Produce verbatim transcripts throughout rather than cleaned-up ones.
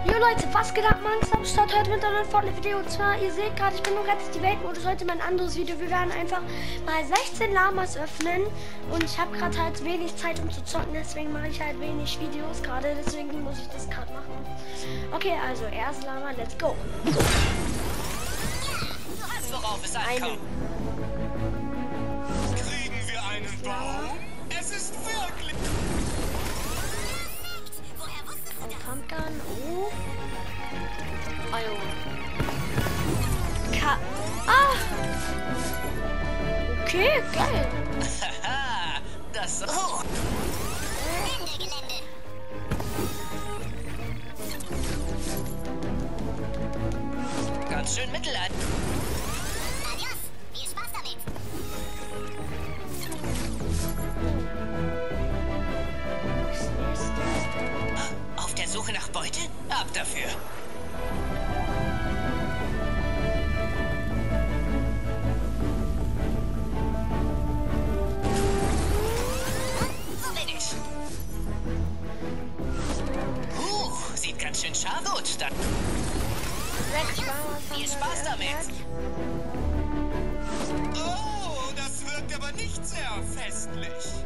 Jo Leute, was geht ab, Mann? Am Start heute mit einem neuen Fortnite-Video. Und zwar, ihr seht gerade, ich bin noch jetzt die Weltmodus. Heute mein anderes Video. Wir werden einfach mal sechzehn Lamas öffnen. Und ich habe gerade halt wenig Zeit, um zu zocken. Deswegen mache ich halt wenig Videos gerade. Deswegen muss ich das gerade machen. Okay, also, erst Lama, let's go. Du hast, worauf es ankommt. Kriegen wir einen Baum? Es ist wirklich... Pumpgun, oh. Oh. Ka ah! Okay, geil. Haha, das... Oh. Ganz schön mittelalter. Adios, viel Spaß damit. Auf der Suche nach Beute? Ab dafür. Wo bin ich? Uh, sieht ganz schön scharf aus. Dann viel Spaß damit. Oh, das wirkt aber nicht sehr festlich.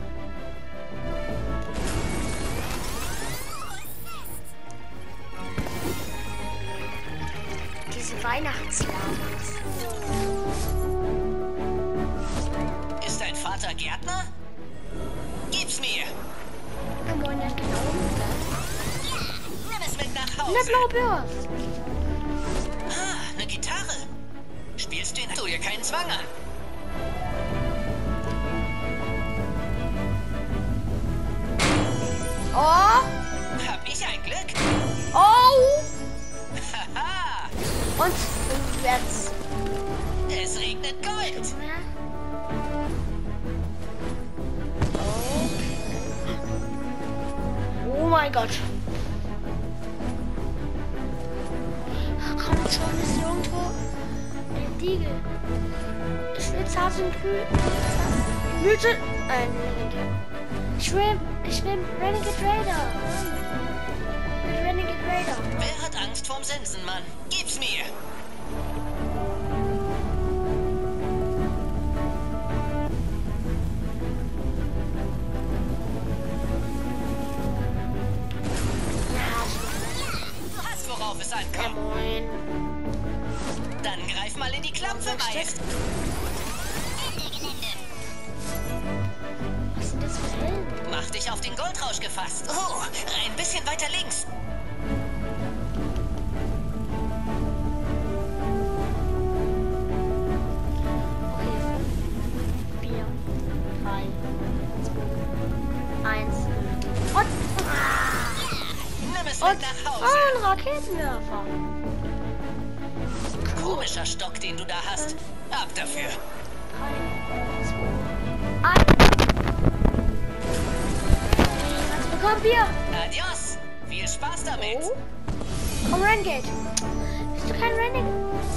Diese Weihnachtslamas. Ist dein Vater Gärtner? Gib's mir. Ja, moin, nicht genau. Nimm es mit nach Hause. Eine blaue Bürste. Ah, eine Gitarre. Spielst du ihn? Tu dir keinen Zwang an. Oh! Hab ich ein Glück? Oh! Haha, Und jetzt. es regnet Gold. Oh mein Gott. Kommt schon, ist irgendwo ein Diegel. Ich will zart und grün. Mythe. Ein Ich will. Ich will Renegade Raider. Mit Renegade Raider. Wer hat Angst vorm Sensenmann? Gib's mir. Du hast, worauf es Ja, ankommt. moin. Dann greif mal in die Klampfe, Meist. Ende Gelände. Was sind das für Helden? Mach dich auf den Goldrausch gefasst. Oh, ein bisschen weiter links. Okay, fünf, vier, drei, zwei, eins. Und. Ah, Nimm es und mit nach ah, Hause. ein Raketenwerfer. Komischer Stock, den du da hast. Ab dafür. drei, zwei, eins. Was bekommen wir? Adios. Viel Spaß damit. Oh. Komm, Renegade. Bist du kein Renegade?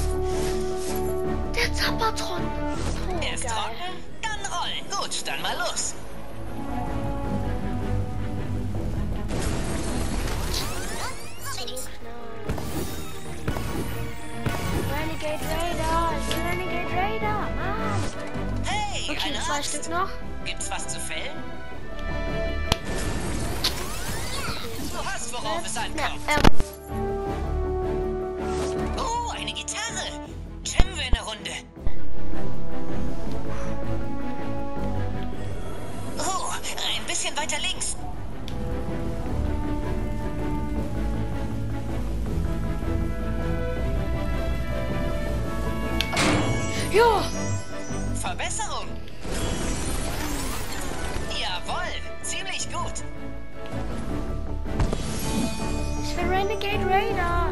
Der Zapatron. Oh, Er ist geil. trocken? Dann rollen. Gut, dann mal los. Wo bin ich? Renegade Raider. Ich bin Renegade Raider. Mann. Hey, Okay, eine zwei Axt. Stück noch. Gibt's was zu fällen? Du hast, worauf es Ja, ankommt. ähm, Oh, eine Gitarre. Jammen wir eine Runde. Oh, ein bisschen weiter links. ja. Verbesserung. Jawohl, ziemlich gut. Ich bin Renegade Raider.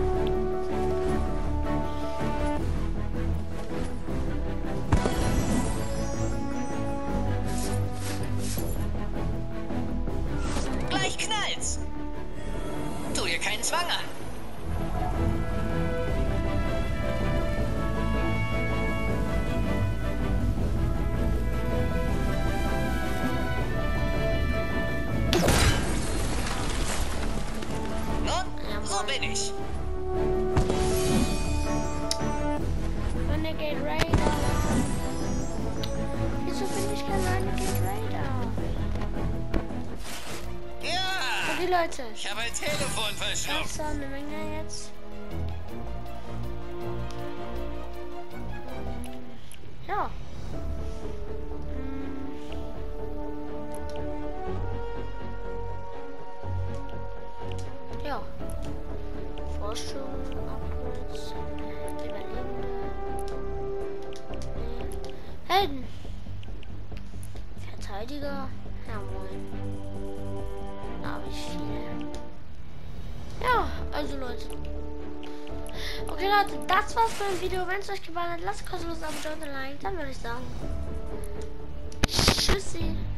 Gleich knallt's. Tu dir keinen Zwang an. bin ich. Renegade Raider. Wieso bin ich kein Renegade Raider? Ja! Okay, Leute. Ich habe ein Telefon Das verschluckt. ist eine Menge jetzt. Ja. Hm. Ja. Forschung, Upgrades, Überlebende. Nee. Helden. Verteidiger. Jawohl. Da habe ich viel. Ja, also Leute. Okay Leute, das war's für ein Video. Wenn es euch gefallen hat, lasst kostenlos ein Abo und ein Like. Dann würde ich sagen, tschüssi.